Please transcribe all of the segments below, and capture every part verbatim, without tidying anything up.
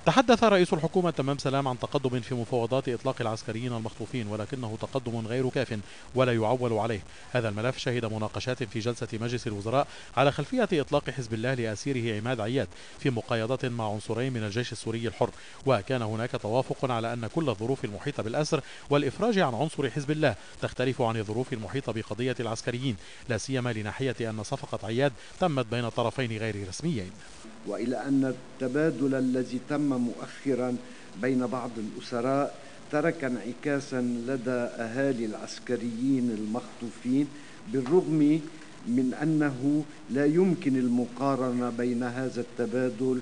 تحدث رئيس الحكومة تمام سلام عن تقدم في مفاوضات إطلاق العسكريين المخطوفين، ولكنه تقدم غير كاف ولا يعول عليه. هذا الملف شهد مناقشات في جلسة مجلس الوزراء على خلفية إطلاق حزب الله لأسيره عماد عياد في مقايضة مع عنصرين من الجيش السوري الحر، وكان هناك توافق على أن كل الظروف المحيطة بالأسر والإفراج عن عنصر حزب الله تختلف عن الظروف المحيطة بقضية العسكريين، لا سيما لناحية أن صفقة عياد تمت بين طرفين غير رسميين. وإلى أن التبادل الذي تم مؤخرا بين بعض الأسراء ترك انعكاسا لدى أهالي العسكريين المخطوفين، بالرغم من أنه لا يمكن المقارنة بين هذا التبادل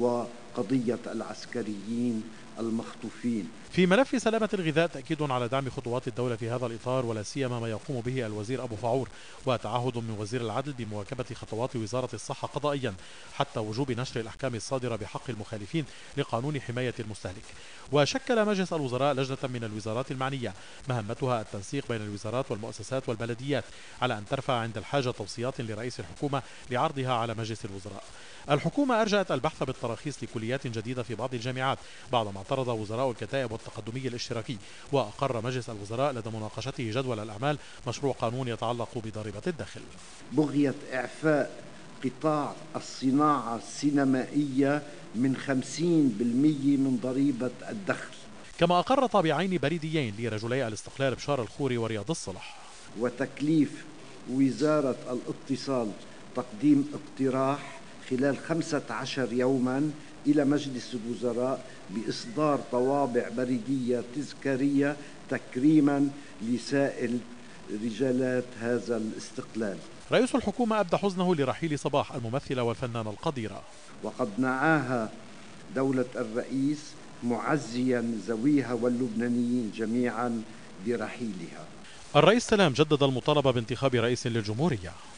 وقضية العسكريين المخطوفين. في ملف سلامة الغذاء تأكيد على دعم خطوات الدولة في هذا الإطار، ولا سيما ما يقوم به الوزير أبو فعور، وتعهد من وزير العدل بمواكبة خطوات وزارة الصحة قضائيا حتى وجوب نشر الأحكام الصادرة بحق المخالفين لقانون حماية المستهلك. وشكل مجلس الوزراء لجنة من الوزارات المعنية مهمتها التنسيق بين الوزارات والمؤسسات والبلديات، على أن ترفع عند الحاجة توصيات لرئيس الحكومة لعرضها على مجلس الوزراء. الحكومة أرجأت البحث بالتراخيص لكليات جديدة في بعض الجامعات بعدما اعترض وزراء الكتائب والتقدمي الاشتراكي، وأقر مجلس الوزراء لدى مناقشته جدول الأعمال مشروع قانون يتعلق بضريبة الدخل. بغية إعفاء قطاع الصناعة السينمائية من خمسين بالمئة من ضريبة الدخل. كما أقر طابعين بريديين لرجلي الاستقلال بشار الخوري ورياض الصلح. وتكليف وزارة الاتصال تقديم اقتراح خلال خمسة عشر يوما إلى مجلس الوزراء بإصدار طوابع بريدية تذكارية تكريما لسائل رجالات هذا الاستقلال. رئيس الحكومة أبدى حزنه لرحيل صباح الممثلة والفنانة القديرة، وقد نعاها دولة الرئيس معزيا ذويها واللبنانيين جميعا برحيلها. الرئيس سلام جدد المطالبة بانتخاب رئيس للجمهورية.